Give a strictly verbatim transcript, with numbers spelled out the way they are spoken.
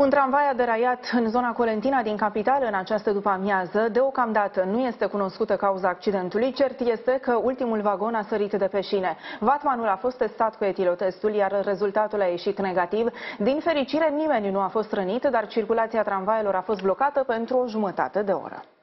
Un tramvai a deraiat în zona Colentina din capitală în această după-amiază. Deocamdată nu este cunoscută cauza accidentului. Cert este că ultimul vagon a sărit de pe șine. Vatmanul a fost testat cu etilotestul, iar rezultatul a ieșit negativ. Din fericire, nimeni nu a fost rănit, dar circulația tramvaielor a fost blocată pentru o jumătate de oră.